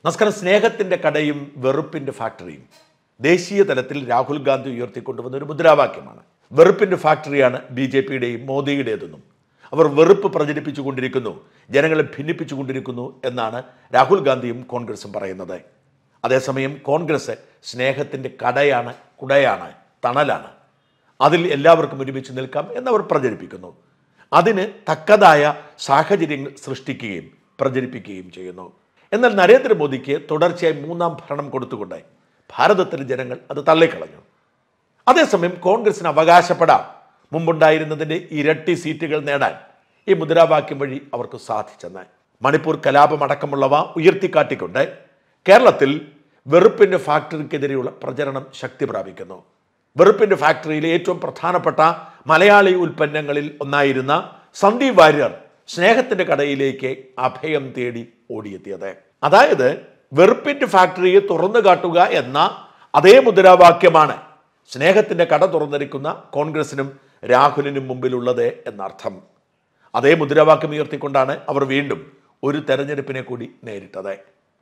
നമസ്കാരം. സ്നേഹത്തിൻ്റെ കടയും വെറുപ്പിൻ്റെ ഫാക്ടറിയും ദേശീയ തലത്തിൽ രാഹുൽ ഗാന്ധി ഉയർത്തിക്കൊണ്ടുവന്ന ഒരു മുദ്രാവാക്യമാണ്. വെറുപ്പിൻ്റെ ഫാക്ടറിയാണ് BJPയുടെയും മോദിയുടേതെന്നും അവർ വെറുപ്പ് പ്രചരിപ്പിച്ചുകൊണ്ടിരിക്കുന്നു, ജനങ്ങളെ ഭിന്നിപ്പിച്ചുകൊണ്ടിരിക്കുന്നു എന്നാണ് രാഹുൽ ഗാന്ധിയും കോൺഗ്രസും പറയുന്നത്. അതേസമയം കോൺഗ്രസ് സ്നേഹത്തിൻ്റെ കടയാണ്, കുടയാണ്, തണലാണ്. അതിൽ എല്ലാവർക്കും ഒരുമിച്ച് നിൽക്കാം എന്നവർ പ്രചരിപ്പിക്കുന്നു. അതിന് തക്കതായ സാഹചര്യങ്ങൾ സൃഷ്ടിക്കുകയും പ്രചരിപ്പിക്കുകയും ചെയ്യുന്നു. എന്നാൽ നരേന്ദ്രമോദിക്ക് തുടർച്ചയായി മൂന്നാം ഭരണം കൊടുത്തുകൊണ്ട് ഭാരതത്തിലെ ജനങ്ങൾ അത് തള്ളിക്കളഞ്ഞു. അതേസമയം കോൺഗ്രസിന് അവകാശപ്പെടാം മുമ്പുണ്ടായിരുന്നതിൻ്റെ ഇരട്ടി സീറ്റുകൾ നേടാൻ ഈ മുദ്രാവാക്യം വഴി അവർക്ക് സാധിച്ചെന്ന്. മണിപ്പൂർ കലാപമടക്കമുള്ളവ ഉയർത്തിക്കാട്ടിക്കൊണ്ട് കേരളത്തിൽ വെറുപ്പിൻ്റെ ഫാക്ടറിക്കെതിരെയുള്ള പ്രചരണം ശക്തി പ്രാപിക്കുന്നു. വെറുപ്പിൻ്റെ ഫാക്ടറിയിലെ ഏറ്റവും പ്രധാനപ്പെട്ട മലയാളി ഉൽപ്പന്നങ്ങളിൽ ഒന്നായിരുന്ന സന്ദീപ് വാര്യർ സ്നേഹത്തിൻ്റെ കടയിലേക്ക് അഭയം തേടി ഓടിയെത്തിയത്. അതായത് വെറുപ്പിൻ്റെ ഫാക്ടറിയെ തുറന്നു കാട്ടുക എന്ന അതേ മുദ്രാവാക്യമാണ് സ്നേഹത്തിൻ്റെ കട തുറന്നിരിക്കുന്ന കോൺഗ്രസിനും രാഹുലിനും മുമ്പിലുള്ളത് എന്നർത്ഥം. അതേ മുദ്രാവാക്യം ഉയർത്തിക്കൊണ്ടാണ് അവർ വീണ്ടും ഒരു തെരഞ്ഞെടുപ്പിനെ കൂടി നേരിട്ടത്.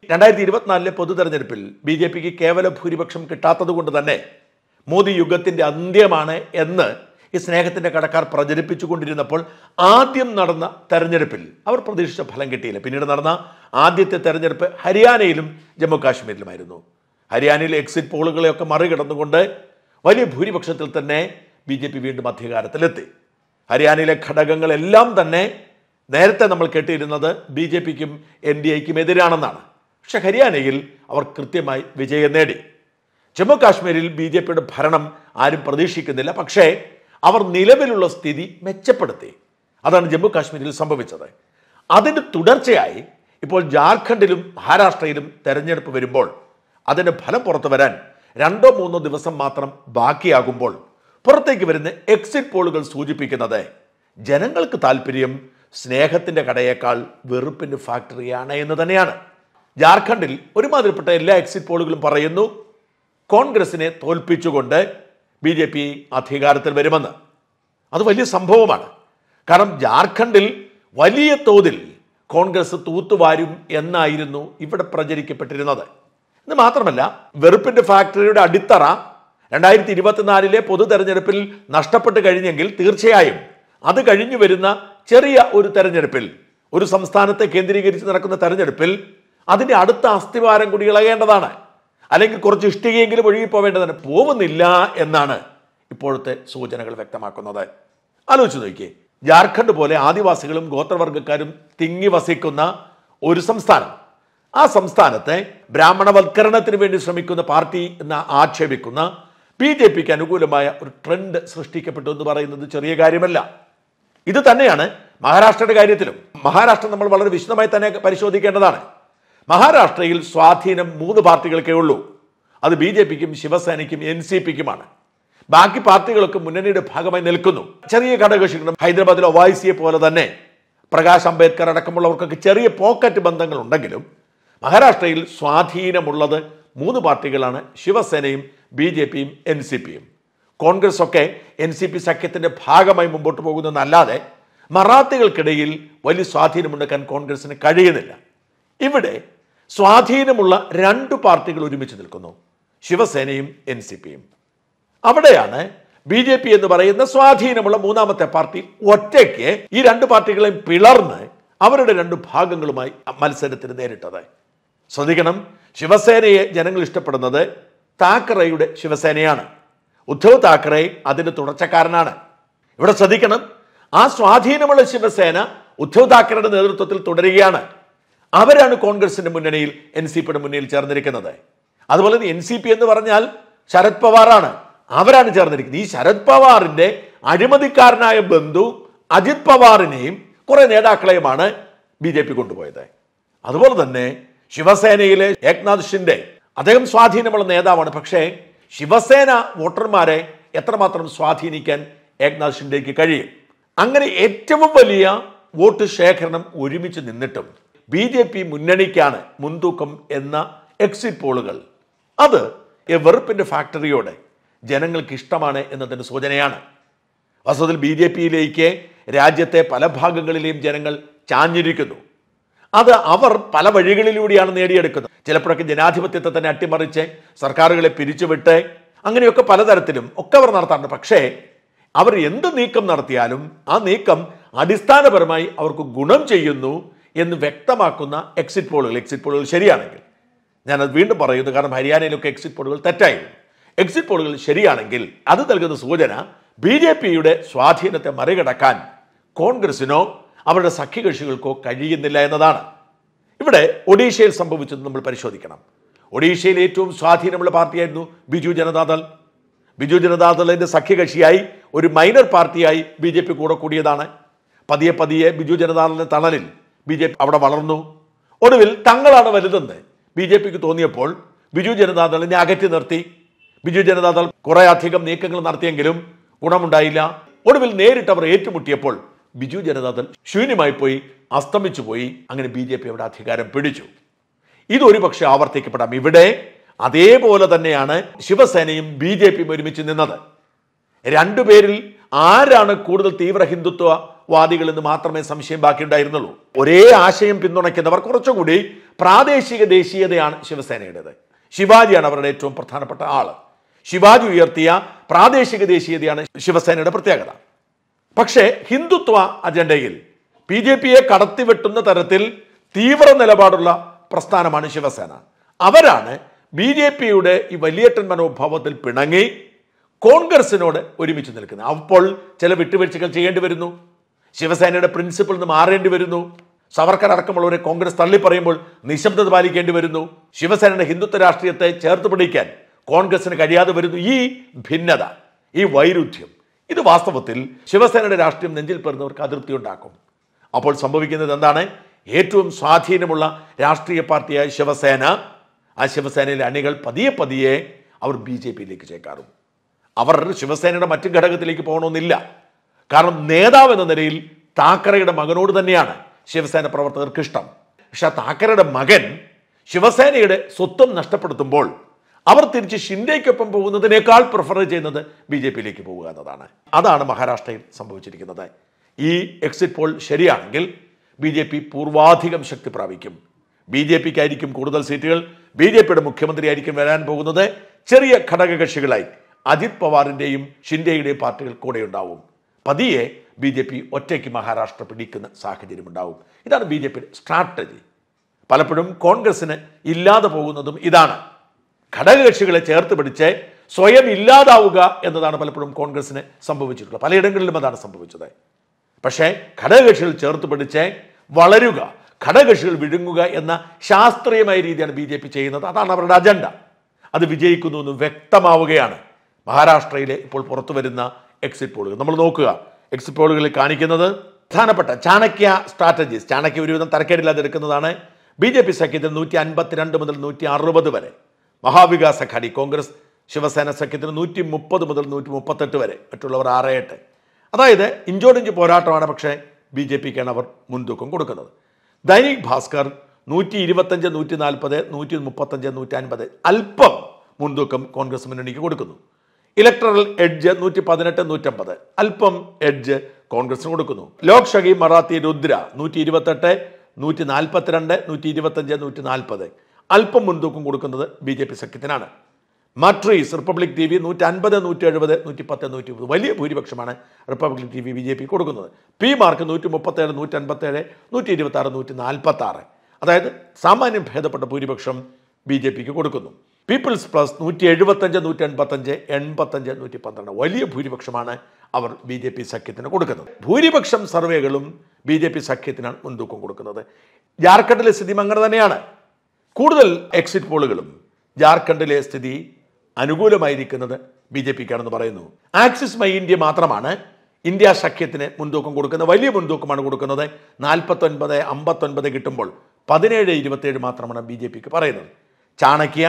2024 പൊതു തെരഞ്ഞെടുപ്പിൽ BJPക്ക് കേവല ഭൂരിപക്ഷം കിട്ടാത്തത് കൊണ്ട് തന്നെ മോദി യുഗത്തിൻ്റെ അന്ത്യമാണ് എന്ന് ഈ സ്നേഹത്തിൻ്റെ കടക്കാർ പ്രചരിപ്പിച്ചുകൊണ്ടിരുന്നപ്പോൾ ആദ്യം നടന്ന തെരഞ്ഞെടുപ്പിൽ അവർ പ്രതീക്ഷിച്ച ഫലം കിട്ടിയില്ല. പിന്നീട് നടന്ന ആദ്യത്തെ തെരഞ്ഞെടുപ്പ് ഹരിയാനയിലും ജമ്മു കാശ്മീരിലുമായിരുന്നു. ഹരിയാനയിലെ എക്സിറ്റ് പോളുകളെയൊക്കെ മറികടന്നുകൊണ്ട് വലിയ ഭൂരിപക്ഷത്തിൽ തന്നെ BJP വീണ്ടും അധികാരത്തിലെത്തി. ഹരിയാനയിലെ ഘടകങ്ങളെല്ലാം തന്നെ നേരത്തെ നമ്മൾ കേട്ടിരുന്നത് BJPക്കും NDAയ്ക്കും എതിരാണെന്നാണ്. പക്ഷെ ഹരിയാനയിൽ അവർ കൃത്യമായി വിജയം നേടി. ജമ്മു കാശ്മീരിൽ BJPയുടെ ഭരണം ആരും പ്രതീക്ഷിക്കുന്നില്ല, പക്ഷേ അവർ നിലവിലുള്ള സ്ഥിതി മെച്ചപ്പെടുത്തി. അതാണ് ജമ്മു കാശ്മീരിൽ സംഭവിച്ചത്. അതിന് തുടർച്ചയായി ഇപ്പോൾ ജാർഖണ്ഡിലും മഹാരാഷ്ട്രയിലും തെരഞ്ഞെടുപ്പ് വരുമ്പോൾ അതിൻ്റെ ഫലം പുറത്തു വരാൻ 2-3 ദിവസം മാത്രം ബാക്കിയാകുമ്പോൾ പുറത്തേക്ക് വരുന്ന എക്സിറ്റ് പോളുകൾ സൂചിപ്പിക്കുന്നത് ജനങ്ങൾക്ക് താല്പര്യം സ്നേഹത്തിൻ്റെ കടയേക്കാൾ വെറുപ്പിൻ്റെ ഫാക്ടറിയാണ് എന്ന് തന്നെയാണ്. ജാർഖണ്ഡിൽ ഒരുമാതിരിപ്പെട്ട എല്ലാ എക്സിറ്റ് പോളുകളും പറയുന്നു കോൺഗ്രസിനെ തോൽപ്പിച്ചുകൊണ്ട് BJP അധികാരത്തിൽ വരുമെന്ന്. അത് വലിയ സംഭവമാണ്. കാരണം ജാർഖണ്ഡിൽ വലിയ തോതിൽ കോൺഗ്രസ് തൂത്തുവാരും എന്നായിരുന്നു ഇവിടെ പ്രചരിക്കപ്പെട്ടിരുന്നത്. ഇത് മാത്രമല്ല, വെറുപ്പിൻ്റെ ഫാക്ടറിയുടെ അടിത്തറ 2024 പൊതു തെരഞ്ഞെടുപ്പിൽ നഷ്ടപ്പെട്ട് കഴിഞ്ഞെങ്കിൽ തീർച്ചയായും അത് കഴിഞ്ഞു വരുന്ന ചെറിയ ഒരു തെരഞ്ഞെടുപ്പിൽ, ഒരു സംസ്ഥാനത്തെ കേന്ദ്രീകരിച്ച് നടക്കുന്ന തെരഞ്ഞെടുപ്പിൽ അതിൻ്റെ അടുത്ത അസ്ഥിവാരം കൂടി ഇളകേണ്ടതാണ്. അല്ലെങ്കിൽ കുറച്ച് ഇഷ്ടികയെങ്കിലും ഒഴുകിപ്പോവേണ്ടതാണ്. പോകുന്നില്ല എന്നാണ് ഇപ്പോഴത്തെ സൂചനകൾ വ്യക്തമാക്കുന്നത്. ആലോചിച്ച് നോക്കിയേ, ജാർഖണ്ഡ് പോലെ ആദിവാസികളും ഗോത്രവർഗക്കാരും തിങ്ങി വസിക്കുന്ന ഒരു സംസ്ഥാനം, ആ സംസ്ഥാനത്തെ ബ്രാഹ്മണവൽക്കരണത്തിന് വേണ്ടി ശ്രമിക്കുന്ന പാർട്ടി എന്ന് ആക്ഷേപിക്കുന്ന BJPക്ക് അനുകൂലമായ ഒരു ട്രെൻഡ് സൃഷ്ടിക്കപ്പെട്ടു എന്ന് പറയുന്നത് ചെറിയ കാര്യമല്ല. ഇത് തന്നെയാണ് മഹാരാഷ്ട്രയുടെ കാര്യത്തിലും. മഹാരാഷ്ട്ര നമ്മൾ വളരെ വിശദമായി തന്നെ പരിശോധിക്കേണ്ടതാണ്. മഹാരാഷ്ട്രയിൽ സ്വാധീനം 3 പാർട്ടികൾക്കേ ഉള്ളൂ. അത് BJPക്കും ശിവസേനയ്ക്കും NCPക്കുമാണ്. ബാക്കി പാർട്ടികളൊക്കെ മുന്നണിയുടെ ഭാഗമായി നിൽക്കുന്നു. ചെറിയ ഘടകകക്ഷികളും ഹൈദരാബാദിലെ ഒവൈസിയെ പോലെ തന്നെ പ്രകാശ് അംബേദ്കർ അടക്കമുള്ളവർക്കൊക്കെ ചെറിയ പോക്കറ്റ് ബന്ധങ്ങൾ ഉണ്ടെങ്കിലും മഹാരാഷ്ട്രയിൽ സ്വാധീനമുള്ളത് 3 പാർട്ടികളാണ്: ശിവസേനയും BJPയും NCPയും. കോൺഗ്രസ് ഒക്കെ NCP സഖ്യത്തിന്റെ ഭാഗമായി മുമ്പോട്ട് പോകുന്നതല്ലാതെ മറാത്തികൾക്കിടയിൽ വലിയ സ്വാധീനമുണ്ടാക്കാൻ കോൺഗ്രസിന് കഴിയുന്നില്ല. ഇവിടെ സ്വാധീനമുള്ള 2 പാർട്ടികൾ ഒരുമിച്ച് നിൽക്കുന്നു: ശിവസേനയും NCPയും. അവിടെയാണ് BJP എന്ന് പറയുന്ന സ്വാധീനമുള്ള 3ാമത്തെ പാർട്ടി ഒറ്റയ്ക്ക് ഈ 2 പാർട്ടികളെയും പിളർന്ന് അവരുടെ 2 ഭാഗങ്ങളുമായി മത്സരത്തിന് നേരിട്ടത്. ശ്രദ്ധിക്കണം, ശിവസേനയെ ജനങ്ങൾ ഇഷ്ടപ്പെടുന്നത് താക്കറെയുടെ ശിവസേനയാണ്. ഉദ്ധവ് താക്കറെ അതിന്റെ തുടർച്ചക്കാരനാണ്. ഇവിടെ ശ്രദ്ധിക്കണം, ആ സ്വാധീനമുള്ള ശിവസേന ഉദ്ധവ് താക്കറയുടെ നേതൃത്വത്തിൽ തുടരുകയാണ്. അവരാണ് കോൺഗ്രസിന്റെ മുന്നണിയിൽ NCPയുടെ മുന്നിൽ ചേർന്നിരിക്കുന്നത്. അതുപോലെ NCP എന്ന് പറഞ്ഞാൽ ശരത് പവാറാണ്, അവരാണ് ചേർന്നിരിക്കുന്നത്. ഈ ശരത് പവാറിന്റെ അഴിമതിക്കാരനായ ബന്ധു അജിത് പവാറിനെയും കുറെ നേതാക്കളെയുമാണ് BJP കൊണ്ടുപോയത്. അതുപോലെ തന്നെ ശിവസേനയിലെ ഏക്നാഥ് ഷിൻഡെ, അദ്ദേഹം സ്വാധീനമുള്ള നേതാവാണ്. പക്ഷേ ശിവസേന വോട്ടർമാരെ എത്രമാത്രം സ്വാധീനിക്കാൻ ഏക്നാഥ് ഷിൻഡെക്ക് കഴിയും? അങ്ങനെ ഏറ്റവും വലിയ വോട്ട് ശേഖരണം ഒരുമിച്ച് നിന്നിട്ടും BJP മുന്നണിക്കാണ് മുൻതൂക്കം എന്ന എക്സിറ്റ് പോളുകൾ, അത് വെറുപ്പിൻ്റെ ഫാക്ടറിയോടെ ജനങ്ങൾക്ക് ഇഷ്ടമാണ് എന്നതിന് സൂചനയാണ്. വാസ്തവത്തിൽ BJPയിലേക്ക് രാജ്യത്തെ പല ഭാഗങ്ങളിലെയും ജനങ്ങൾ ചാഞ്ഞിരിക്കുന്നു. അത് അവർ പല വഴികളിലൂടെയാണ് നേടിയെടുക്കുന്നത്. ചിലപ്പോഴൊക്കെ ജനാധിപത്യത്തെ തന്നെ അട്ടിമറിച്ച് സർക്കാരുകളെ പിരിച്ചുവിട്ട് അങ്ങനെയൊക്കെ പലതരത്തിലും ഒക്കെ അവർ നടത്താറുണ്ട്. പക്ഷേ അവർ എന്ത് നീക്കം നടത്തിയാലും ആ നീക്കം അടിസ്ഥാനപരമായി അവർക്ക് ഗുണം ചെയ്യുന്നു എന്ന് വ്യക്തമാക്കുന്ന എക്സിറ്റ് പോളുകൾ ശരിയാണെങ്കിൽ, ഞാനത് വീണ്ടും പറയുന്നു, കാരണം ഹരിയാനയിലൊക്കെ എക്സിറ്റ് പോളുകൾ തെറ്റായിരുന്നു. എക്സിറ്റ് പോളുകൾ ശരിയാണെങ്കിൽ അത് നൽകുന്ന സൂചന BJPയുടെ സ്വാധീനത്തെ മറികടക്കാൻ കോൺഗ്രസിനോ അവരുടെ സഖ്യകക്ഷികൾക്കോ കഴിയുന്നില്ല എന്നതാണ്. ഇവിടെ ഒഡീഷയിൽ സംഭവിച്ചത് നമ്മൾ പരിശോധിക്കണം. ഒഡീഷയിൽ ഏറ്റവും സ്വാധീനമുള്ള പാർട്ടിയായിരുന്നു ബിജു ജനതാദൾ. ബിജു ജനതാദളിന്റെ സഖ്യകക്ഷിയായി ഒരു മൈനർ പാർട്ടിയായി BJP കൂടെ കൂടിയതാണ്. പതിയെ പതിയെ ബിജു ജനതാദളിന്റെ തണലിൽ BJP അവിടെ വളർന്നു. ഒടുവിൽ തങ്ങളാണ് വലുതെന്ന് BJPക്ക് തോന്നിയപ്പോൾ ബിജു ജനതാദളിനെ അകറ്റി നിർത്തി. ബിജു ജനതാദൾ കുറെ അധികം നീക്കങ്ങൾ നടത്തിയെങ്കിലും ഗുണമുണ്ടായില്ല. ഒടുവിൽ നേരിട്ട് അവർ ഏറ്റുമുട്ടിയപ്പോൾ ബിജു ജനതാദൾ ശൂന്യമായി പോയി, അസ്തമിച്ചു പോയി. അങ്ങനെ BJP അവിടെ അധികാരം പിടിച്ചു. ഇതൊരു പക്ഷേ ആവർത്തിക്കപ്പെടാം. ഇവിടെ അതേപോലെ തന്നെയാണ് ശിവസേനയും BJPയും ഒരുമിച്ച് നിന്നത്. രണ്ടുപേരിൽ ആരാണ് കൂടുതൽ തീവ്ര ഹിന്ദുത്വവാദികൾ എന്ന് മാത്രമേ സംശയം ബാക്കിയുണ്ടായിരുന്നുള്ളൂ. ഒരേ ആശയം പിന്തുണയ്ക്കുന്നവർ കുറച്ചുകൂടി പ്രാദേശിക ദേശീയതയാണ് ശിവസേനയുടേത്. ശിവാജിയാണ് അവരുടെ ഏറ്റവും പ്രധാനപ്പെട്ട ആള്. ശിവാജി ഉയർത്തിയ പ്രാദേശിക ദേശീയതയാണ് ശിവസേനയുടെ പ്രത്യേകത. പക്ഷേ ഹിന്ദുത്വ അജണ്ടയിൽ BJPയെ കടത്തിവെട്ടുന്ന തരത്തിൽ തീവ്ര നിലപാടുള്ള പ്രസ്ഥാനമാണ് ശിവസേന. അവരാണ് BJPയുടെ ഈ വലിയേട്ടൻ മനോഭാവത്തിൽ പിണങ്ങി കോൺഗ്രസിനോട് ഒരുമിച്ച് നിൽക്കുന്നത്. അപ്പോൾ ചില വിട്ടുവീഴ്ചകൾ ചെയ്യേണ്ടി വരുന്നു. ശിവസേനയുടെ പ്രിൻസിപ്പിൾ നിന്ന് മാറേണ്ടി വരുന്നു. സവർക്കർ അടക്കമുള്ളവരെ കോൺഗ്രസ് തള്ളിപ്പറയുമ്പോൾ നിശബ്ദത പാലിക്കേണ്ടി വരുന്നു. ശിവസേനയുടെ ഹിന്ദുത്വ രാഷ്ട്രീയത്തെ ചേർത്ത് പിടിക്കാൻ കോൺഗ്രസിന് കഴിയാതെ വരുന്നു. ഈ ഭിന്നത, ഈ വൈരുദ്ധ്യം, ഇത് വാസ്തവത്തിൽ ശിവസേനയുടെ രാഷ്ട്രീയം നെഞ്ചിൽ പേറുന്നവർക്ക് അതൃപ്തി ഉണ്ടാക്കും. അപ്പോൾ സംഭവിക്കുന്നത് എന്താണ്? ഏറ്റവും സ്വാധീനമുള്ള രാഷ്ട്രീയ പാർട്ടിയായ ശിവസേന, ആ ശിവസേനയിലെ അണികൾ പതിയെ പതിയെ അവർ BJPയിലേക്ക് ചേക്കാറും. അവർ ശിവസേനയുടെ മറ്റു ഘടകത്തിലേക്ക് പോകണമെന്നില്ല. കാരണം നേതാവ് എന്ന നിലയിൽ താക്കറെയുടെ മകനോട് തന്നെയാണ് ശിവസേന പ്രവർത്തകർക്ക് ഇഷ്ടം. പക്ഷെ താക്കറെയുടെ മകൻ ശിവസേനയുടെ സ്വത്വം നഷ്ടപ്പെടുത്തുമ്പോൾ അവർ തിരിച്ച് ഷിൻഡെയ്ക്കൊപ്പം പോകുന്നതിനേക്കാൾ പ്രിഫർ ചെയ്യുന്നത് BJPയിലേക്ക് പോകുക എന്നതാണ്. അതാണ് മഹാരാഷ്ട്രയിൽ സംഭവിച്ചിരിക്കുന്നത്. ഈ എക്സിറ്റ് പോൾ ശരിയാണെങ്കിൽ BJP പൂർവാധികം ശക്തി പ്രാപിക്കും. BJPക്കായിരിക്കും കൂടുതൽ സീറ്റുകൾ. BJPയുടെ മുഖ്യമന്ത്രിയായിരിക്കും വരാൻ പോകുന്നത്. ചെറിയ ഘടകകക്ഷികളായി അജിത് പവാറിന്റെയും ഷിൻഡെയുടെയും പാർട്ടികൾ കൂടെ ഉണ്ടാവും. പതിയെ BJP ഒറ്റയ്ക്ക് മഹാരാഷ്ട്ര പിടിക്കുന്ന സാഹചര്യം ഉണ്ടാവും. ഇതാണ് BJPയുടെ സ്ട്രാറ്റജി. പലപ്പോഴും കോൺഗ്രസിന് ഇല്ലാതെ പോകുന്നതും ഇതാണ്. ഘടകകക്ഷികളെ ചേർത്ത് പിടിച്ച് സ്വയം ഇല്ലാതാവുക എന്നതാണ് പലപ്പോഴും കോൺഗ്രസിന് സംഭവിച്ചിട്ടുള്ളത്. പലയിടങ്ങളിലും അതാണ് സംഭവിച്ചത്. പക്ഷേ ഘടകകക്ഷികൾ ചേർത്ത് പിടിച്ച് വളരുക, ഘടകകക്ഷികൾ വിഴുങ്ങുക എന്ന ശാസ്ത്രീയമായ രീതിയാണ് BJP ചെയ്യുന്നത്. അതാണ് അവരുടെ അജണ്ട. അത് വിജയിക്കുന്നു എന്ന് വ്യക്തമാവുകയാണ് മഹാരാഷ്ട്രയിലെ ഇപ്പോൾ പുറത്തു വരുന്ന എക്സിറ്റ് പോളുകൾ. നമ്മൾ നോക്കുക, എക്സിറ്റ് പോളുകളിൽ കാണിക്കുന്നത് പ്രധാനപ്പെട്ട ചാണക്യ സ്ട്രാറ്റജീസ്. ചാണക്യ ഒരുവിധം തരക്കേടില്ലാതെ എടുക്കുന്നതാണ്. BJP സഖ്യത്തിന് 152 മുതൽ 160 വരെ. മഹാവികാസ് അഘാടി കോൺഗ്രസ് ശിവസേന സഖ്യത്തിന് 130 മുതൽ 138 വരെ. മറ്റുള്ളവർ 6-8. അതായത് ഇഞ്ചോടിഞ്ച് പോരാട്ടമാണ്. പക്ഷേ BJPക്കാണ് അവർ മുൻതൂക്കം കൊടുക്കുന്നത്. ദൈനിക് ഭാസ്കർ 125, 140, 135, 150 അല്പം മുൻതൂക്കം കോൺഗ്രസ് മുന്നണിക്ക് കൊടുക്കുന്നു. ഇലക്ട്രൽ എഡ്ജ് 118, 150 അല്പം എഡ്ജ് കോൺഗ്രസിന് കൊടുക്കുന്നു. ലോക് ഷഹി മറാത്തി രുദ്ര 128, 142, 125, 140 അല്പം മുൻതൂക്കം കൊടുക്കുന്നത് BJP സഖ്യത്തിനാണ്. മട്രീസ് റിപ്പബ്ലിക് TV 150, 170, 110, 120 വലിയ ഭൂരിപക്ഷമാണ് റിപ്പബ്ലിക് TV BJP കൊടുക്കുന്നത്. പി മാർക്ക് 137, 157, 126, 146 അതായത് സാമാന്യം ഭേദപ്പെട്ട ഭൂരിപക്ഷം BJPക്ക് കൊടുക്കുന്നു. പീപ്പിൾസ് പ്ലസ് 175, 185, 85, 112 വലിയ ഭൂരിപക്ഷമാണ് അവർ BJP സഖ്യത്തിന് കൊടുക്കുന്നത്. ഭൂരിപക്ഷം സർവേകളും BJP സഖ്യത്തിനാണ് മുൻതൂക്കം കൊടുക്കുന്നത്. ജാർഖണ്ഡിലെ സ്ഥിതി അങ്ങനെ തന്നെയാണ്. കൂടുതൽ എക്സിറ്റ് പോളുകളും ജാർഖണ്ഡിലെ സ്ഥിതി അനുകൂലമായിരിക്കുന്നത് BJPക്കാണെന്ന് പറയുന്നു. ആക്സിസ് മൈ ഇന്ത്യ മാത്രമാണ് ഇന്ത്യ സഖ്യത്തിന് മുൻതൂക്കം കൊടുക്കുന്നത്. വലിയ മുൻതൂക്കമാണ് കൊടുക്കുന്നത്. 49, 59 കിട്ടുമ്പോൾ 17, 27 മാത്രമാണ് BJPക്ക് പറയുന്നത്. ചാണക്യ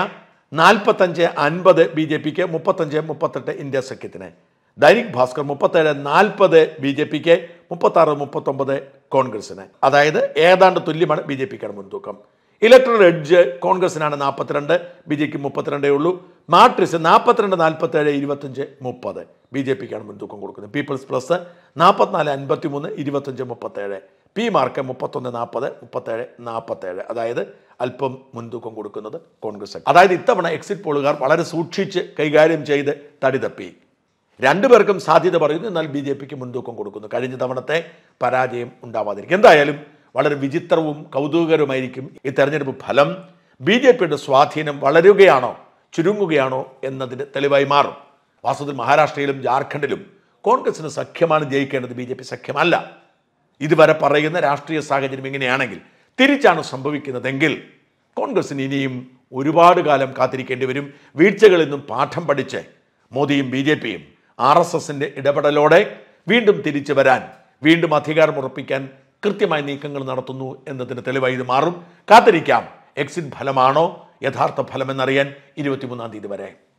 45, 50 BJPക്ക്, 35, 38 ഇന്ത്യ സഖ്യത്തിന്. ദൈനിക് ഭാസ്കർ 37, 40 BJPക്ക്, 36, 39 കോൺഗ്രസിന്. അതായത് ഏതാണ്ട് തുല്യമാണ് BJPക്കാണ് മുൻതൂക്കം. ഇലക്ട്രൽ എഡ്ജ് കോൺഗ്രസിനാണ് 42, BJPക്ക് 32 ഉള്ളൂ. മാട്രിക്സ് 42, 47, 25, 30 BJPക്കാണ് മുൻതൂക്കം കൊടുക്കുന്നത്. പീപ്പിൾസ് പ്ലസ് 44, 53, 25, 37 പി മാർക്ക് 31-40, 37-47, അതായത് അല്പം മുൻതൂക്കം കൊടുക്കുന്നത് കോൺഗ്രസ്. അതായത് ഇത്തവണ എക്സിറ്റ് പോളുകാർ വളരെ സൂക്ഷിച്ച് കൈകാര്യം ചെയ്ത് തടി തപ്പി. രണ്ടുപേർക്കും സാധ്യത പറയുന്നു, എന്നാൽ BJPക്ക് മുൻതൂക്കം കൊടുക്കുന്നു. കഴിഞ്ഞ തവണത്തെ പരാജയം ഉണ്ടാവാതിരിക്കും. എന്തായാലും വളരെ വിചിത്രവും കൗതുകകരവുമായിരിക്കും ഈ തെരഞ്ഞെടുപ്പ് ഫലം. BJPയുടെ സ്വാധീനം വളരുകയാണോ ചുരുങ്ങുകയാണോ എന്നതിന് തെളിവായി മാറും. വാസ്തവത്തിൽ മഹാരാഷ്ട്രയിലും ജാർഖണ്ഡിലും കോൺഗ്രസിന് സഖ്യമാണ് ജയിക്കേണ്ടത്, BJP സഖ്യമല്ല. ഇതുവരെ പറയുന്ന രാഷ്ട്രീയ സാഹചര്യം ഇങ്ങനെയാണെങ്കിൽ തിരിച്ചാണ് സംഭവിക്കുന്നതെങ്കിൽ കോൺഗ്രസിന് ഇനിയും ഒരുപാട് കാലം കാത്തിരിക്കേണ്ടി വരും. വീഴ്ചകളിൽ നിന്നും പാഠം പഠിച്ച് മോദിയും BJPയും RSSന്റെ ഇടപെടലോടെ വീണ്ടും തിരിച്ചു വരാൻ, വീണ്ടും അധികാരം ഉറപ്പിക്കാൻ കൃത്യമായ നീക്കങ്ങൾ നടത്തുന്നു എന്നതിന് തെളിവായി ഇത് മാറും. കാത്തിരിക്കാം എക്സിറ്റ് ഫലമാണോ യഥാർത്ഥ ഫലമെന്നറിയാൻ 23-ാം തീയതി വരെ.